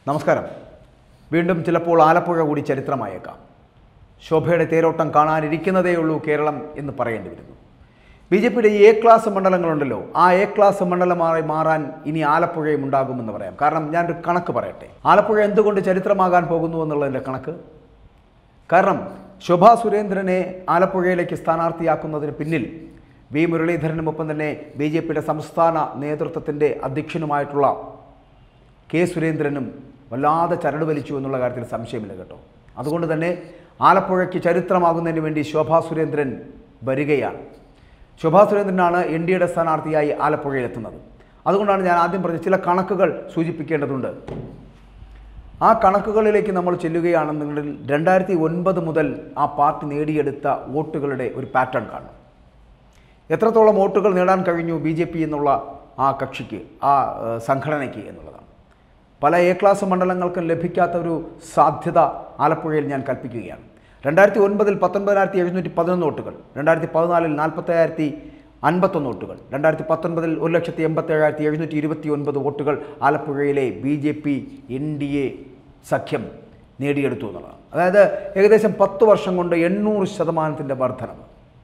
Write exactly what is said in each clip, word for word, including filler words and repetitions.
നമസ്കാരം. വീണ്ടും ചിലപ്പോൾ ആലപ്പുഴ കൂടി ചരിത്രമായേക്കാം. ശോഭയുടെ തേരോട്ടം കാണാനിരിക്കുന്നതേയുള്ളൂ കേരളം എന്ന് പറയേണ്ടി വരുന്നു. ബി ജെ പിയുടെ എ ക്ലാസ് മണ്ഡലങ്ങളുണ്ടല്ലോ, ആ എ ക്ലാസ് മണ്ഡലമായി മാറാൻ ഇനി ആലപ്പുഴയും ഉണ്ടാകുമെന്ന് പറയാം. കാരണം ഞാനൊരു കണക്ക് പറയട്ടെ. ആലപ്പുഴ എന്തുകൊണ്ട് ചരിത്രമാകാൻ പോകുന്നു എന്നുള്ളതിൻ്റെ കണക്ക്. കാരണം ശോഭാ സുരേന്ദ്രനെ ആലപ്പുഴയിലേക്ക് സ്ഥാനാർത്ഥിയാക്കുന്നതിന് പിന്നിൽ വി മുരളീധരനുമൊപ്പം തന്നെ ബി ജെ പിയുടെ സംസ്ഥാന നേതൃത്വത്തിൻ്റെ അധ്യക്ഷനുമായിട്ടുള്ള കെ സുരേന്ദ്രനും വല്ലാതെ ചരട് വലിച്ചു എന്നുള്ള കാര്യത്തിൽ സംശയമില്ല കേട്ടോ. അതുകൊണ്ട് തന്നെ ആലപ്പുഴയ്ക്ക് ചരിത്രമാകുന്നതിന് വേണ്ടി ശോഭാ സുരേന്ദ്രൻ വരികയാണ്. ശോഭാ സുരേന്ദ്രനാണ് എൻ ഡി എയുടെ സ്ഥാനാർത്ഥിയായി ആലപ്പുഴയിലെത്തുന്നത്. അതുകൊണ്ടാണ് ഞാൻ ആദ്യം പറഞ്ഞ ചില കണക്കുകൾ സൂചിപ്പിക്കേണ്ടതുണ്ട്. ആ കണക്കുകളിലേക്ക് നമ്മൾ ചെല്ലുകയാണെന്നുണ്ടെങ്കിൽ രണ്ടായിരത്തി ഒൻപത് മുതൽ ആ പാർട്ടി നേടിയെടുത്ത വോട്ടുകളുടെ ഒരു പാറ്റേൺ കാണും. എത്രത്തോളം വോട്ടുകൾ നേടാൻ കഴിഞ്ഞു ബി ജെ പി എന്നുള്ള ആ കക്ഷിക്ക്, ആ സംഘടനയ്ക്ക് എന്നുള്ളതാണ്. പല എ ക്ലാസ് മണ്ഡലങ്ങൾക്കും ലഭിക്കാത്ത ഒരു സാധ്യത ആലപ്പുഴയിൽ ഞാൻ കൽപ്പിക്കുകയാണ്. രണ്ടായിരത്തി ഒൻപതിൽ പത്തൊൻപതിനായിരത്തി എഴുന്നൂറ്റി പതിനൊന്ന് വോട്ടുകൾ, രണ്ടായിരത്തി പതിനാലിൽ നാൽപ്പത്തേഴായിരത്തി അൻപത്തൊന്ന് വോട്ടുകൾ, രണ്ടായിരത്തി പത്തൊൻപതിൽ ഒരു ലക്ഷത്തി എൺപത്തേഴായിരത്തി എഴുന്നൂറ്റി ഇരുപത്തി ഒൻപത് വോട്ടുകൾ ആലപ്പുഴയിലെ B J P N D A സഖ്യം നേടിയെടുത്തു എന്നുള്ളതാണ്. അതായത് ഏകദേശം പത്ത് വർഷം കൊണ്ട് എണ്ണൂറ് ശതമാനത്തിൻ്റെ വർധനവ്.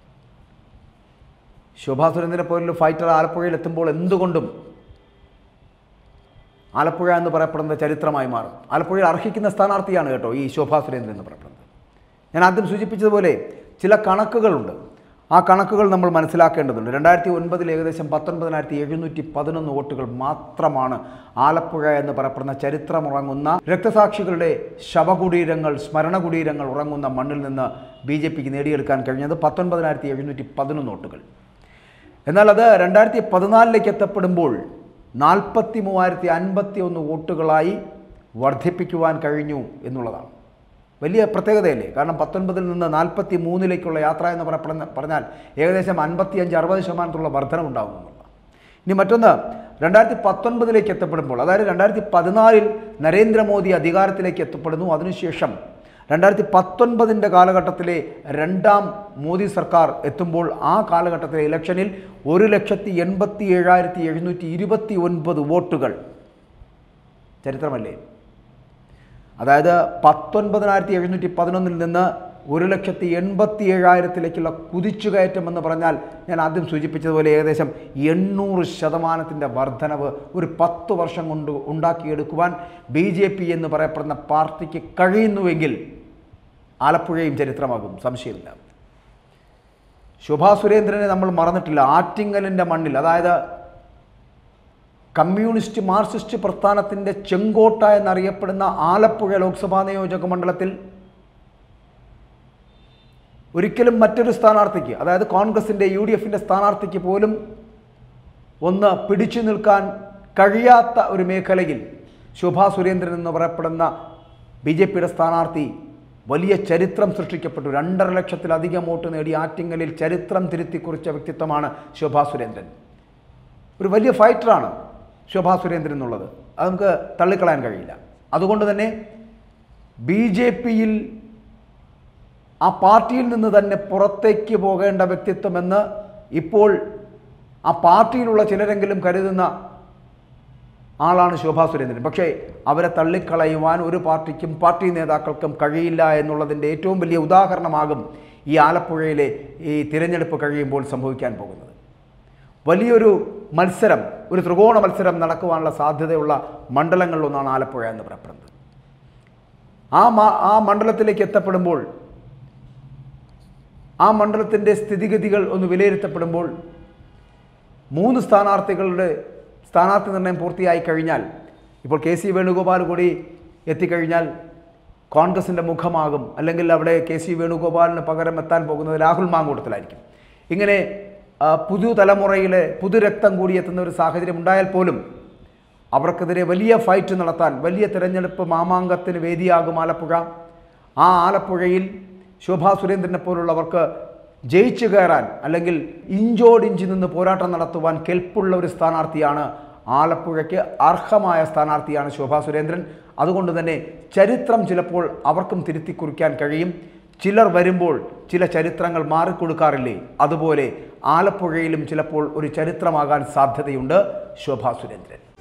ശോഭാ സുരേന്ദ്രനെ പോലൊരു ഫൈറ്റർ ആലപ്പുഴയിൽ എത്തുമ്പോൾ എന്തുകൊണ്ടും ആലപ്പുഴ എന്ന് പറയപ്പെടുന്നത് ചരിത്രമായി മാറും. ആലപ്പുഴയിൽ അർഹിക്കുന്ന സ്ഥാനാർത്ഥിയാണ് കേട്ടോ ഈ ശോഭാ സുരേന്ദ്രൻ എന്ന് പറയപ്പെടുന്നത്. ഞാൻ ആദ്യം സൂചിപ്പിച്ചതുപോലെ ചില കണക്കുകളുണ്ട്. ആ കണക്കുകൾ നമ്മൾ മനസ്സിലാക്കേണ്ടതുണ്ട്. രണ്ടായിരത്തി ഒൻപതിൽ ഏകദേശം പത്തൊൻപതിനായിരത്തി എഴുന്നൂറ്റി പതിനൊന്ന് വോട്ടുകൾ മാത്രമാണ് ആലപ്പുഴ എന്ന് പറയപ്പെടുന്ന ചരിത്രമുറങ്ങുന്ന രക്തസാക്ഷികളുടെ ശവകുടീരങ്ങൾ, സ്മരണകുടീരങ്ങൾ ഉറങ്ങുന്ന മണ്ണിൽ നിന്ന് ബി ജെ പിക്ക് നേടിയെടുക്കാൻ കഴിഞ്ഞത് പത്തൊൻപതിനായിരത്തി എഴുന്നൂറ്റി പതിനൊന്ന് വോട്ടുകൾ. എന്നാൽ അത് രണ്ടായിരത്തി പതിനാലിലേക്ക് എത്തപ്പെടുമ്പോൾ നാൽപ്പത്തി മൂവായിരത്തി അൻപത്തി ഒന്ന് വോട്ടുകളായി വർദ്ധിപ്പിക്കുവാൻ കഴിഞ്ഞു എന്നുള്ളതാണ് വലിയ പ്രത്യേകതയല്ലേ. കാരണം പത്തൊൻപതിൽ നിന്ന് നാൽപ്പത്തി മൂന്നിലേക്കുള്ള യാത്ര എന്ന് പറയപ്പെടുന്ന പറഞ്ഞാൽ ഏകദേശം അൻപത്തി അഞ്ച് അറുപത് ശതമാനത്തുള്ള വർധനമുണ്ടാകും എന്നുള്ളതാണ്. ഇനി മറ്റൊന്ന്, രണ്ടായിരത്തി പത്തൊൻപതിലേക്ക് എത്തപ്പെടുമ്പോൾ, അതായത് രണ്ടായിരത്തി പതിനാലിൽ നരേന്ദ്രമോദി അധികാരത്തിലേക്ക് എത്തപ്പെടുന്നു. അതിനുശേഷം രണ്ടായിരത്തി പത്തൊൻപതിൻ്റെ കാലഘട്ടത്തിലെ രണ്ടാം മോദി സർക്കാർ എത്തുമ്പോൾ ആ കാലഘട്ടത്തിലെ ഇലക്ഷനിൽ ഒരു ലക്ഷത്തി എൺപത്തി ഏഴായിരത്തി എഴുന്നൂറ്റി ഇരുപത്തി ഒൻപത് വോട്ടുകൾ. ചരിത്രമല്ലേ? അതായത് പത്തൊൻപതിനായിരത്തി എഴുന്നൂറ്റി പതിനൊന്നിൽ നിന്ന് ഒരു ലക്ഷത്തി എൺപത്തി ഏഴായിരത്തിലേക്കുള്ള കുതിച്ചുകയറ്റം എന്ന് പറഞ്ഞാൽ ഞാൻ ആദ്യം സൂചിപ്പിച്ചതുപോലെ ഏകദേശം എണ്ണൂറ് ശതമാനത്തിൻ്റെ വർധനവ് ഒരു പത്ത് വർഷം കൊണ്ട് ഉണ്ടാക്കിയെടുക്കുവാൻ ബി ജെ പി എന്ന് പറയപ്പെടുന്ന പാർട്ടിക്ക് കഴിയുന്നുവെങ്കിൽ ആലപ്പുഴയും ചരിത്രമാകും, സംശയമില്ല. ശോഭാ സുരേന്ദ്രനെ നമ്മൾ മറന്നിട്ടില്ല. ആറ്റിങ്ങലിൻ്റെ മണ്ണിൽ, അതായത് കമ്മ്യൂണിസ്റ്റ് മാർക്സിസ്റ്റ് പ്രസ്ഥാനത്തിൻ്റെ ചെങ്കോട്ട എന്നറിയപ്പെടുന്ന ആലപ്പുഴ ലോക്സഭാ നിയോജക മണ്ഡലത്തിൽ ഒരിക്കലും മറ്റൊരു സ്ഥാനാർത്ഥിക്ക്, അതായത് കോൺഗ്രസിൻ്റെ യു ഡി എഫിൻ്റെ സ്ഥാനാർത്ഥിക്ക് പോലും ഒന്ന് പിടിച്ചു നിൽക്കാൻ കഴിയാത്ത ഒരു മേഖലയിൽ ശോഭാ സുരേന്ദ്രൻ എന്ന് പറയപ്പെടുന്ന ബി ജെ പിയുടെ സ്ഥാനാർത്ഥി വലിയ ചരിത്രം സൃഷ്ടിക്കപ്പെട്ടു. രണ്ടര ലക്ഷത്തിലധികം വോട്ട് നേടി ആറ്റിങ്ങലിൽ ചരിത്രം തിരുത്തി കുറിച്ച വ്യക്തിത്വമാണ് ശോഭാ സുരേന്ദ്രൻ. ഒരു വലിയ ഫൈറ്ററാണ് ശോഭാ സുരേന്ദ്രൻ എന്നുള്ളത്, അത് നമുക്ക് തള്ളിക്കളയാൻ കഴിയില്ല. അതുകൊണ്ട് തന്നെ ബി ജെ പിയിൽ ആ പാർട്ടിയിൽ നിന്ന് തന്നെ പുറത്തേക്ക് പോകേണ്ട വ്യക്തിത്വമെന്ന് ഇപ്പോൾ ആ പാർട്ടിയിലുള്ള ചിലരെങ്കിലും കരുതുന്ന ആളാണ് ശോഭാ സുരേന്ദ്രൻ. പക്ഷേ അവരെ തള്ളിക്കളയുവാൻ ഒരു പാർട്ടിക്കും പാർട്ടി നേതാക്കൾക്കും കഴിയില്ല എന്നുള്ളതിൻ്റെ ഏറ്റവും വലിയ ഉദാഹരണമാകും ഈ ആലപ്പുഴയിലെ ഈ തിരഞ്ഞെടുപ്പ് കഴിയുമ്പോൾ സംഭവിക്കാൻ പോകുന്നത്. വലിയൊരു മത്സരം, ഒരു ത്രികോണ മത്സരം നടക്കുവാനുള്ള സാധ്യതയുള്ള മണ്ഡലങ്ങളിലൊന്നാണ് ആലപ്പുഴ എന്ന് പറയപ്പെടുന്നത്. ആ ആ മണ്ഡലത്തിലേക്ക് എത്തപ്പെടുമ്പോൾ, ആ മണ്ഡലത്തിൻ്റെ സ്ഥിതിഗതികൾ ഒന്ന് വിലയിരുത്തപ്പെടുമ്പോൾ മൂന്ന് സ്ഥാനാർത്ഥികളുടെ സ്ഥാനാർത്ഥി നിർണയം പൂർത്തിയായി കഴിഞ്ഞാൽ, ഇപ്പോൾ കെ സി വേണുഗോപാൽ കൂടി എത്തിക്കഴിഞ്ഞാൽ കോൺഗ്രസിൻ്റെ മുഖമാകും. അല്ലെങ്കിൽ അവിടെ കെ സി വേണുഗോപാലിന് പകരം എത്താൻ പോകുന്നത് രാഹുൽ മാങ്കൂട്ടത്തിലായിരിക്കും. ഇങ്ങനെ പുതുതലമുറയിലെ പുതുരക്തം കൂടി എത്തുന്ന ഒരു സാഹചര്യം ഉണ്ടായാൽ പോലും അവർക്കെതിരെ വലിയ ഫൈറ്റ് നടത്താൻ, വലിയ തിരഞ്ഞെടുപ്പ് മാമാങ്കത്തിന് വേദിയാകും ആലപ്പുഴ. ആ ആലപ്പുഴയിൽ ശോഭാ സുരേന്ദ്രനെ പോലുള്ളവർക്ക് ജയിച്ചു കയറാൻ, അല്ലെങ്കിൽ ഇഞ്ചോടിഞ്ച് നിന്ന് പോരാട്ടം നടത്തുവാൻ കെൽപ്പുള്ള ഒരു സ്ഥാനാർത്ഥിയാണ് ആലപ്പുഴയ്ക്ക് അർഹമായ സ്ഥാനാർത്ഥിയാണ് ശോഭാ സുരേന്ദ്രൻ. അതുകൊണ്ട് തന്നെ ചരിത്രം ചിലപ്പോൾ അവർക്കും തിരുത്തി കുറിക്കാൻ കഴിയും. ചിലർ വരുമ്പോൾ ചില ചരിത്രങ്ങൾ മാറിക്കൊടുക്കാറില്ലേ, അതുപോലെ ആലപ്പുഴയിലും ചിലപ്പോൾ ഒരു ചരിത്രമാകാൻ സാധ്യതയുണ്ട് ശോഭാ സുരേന്ദ്രൻ.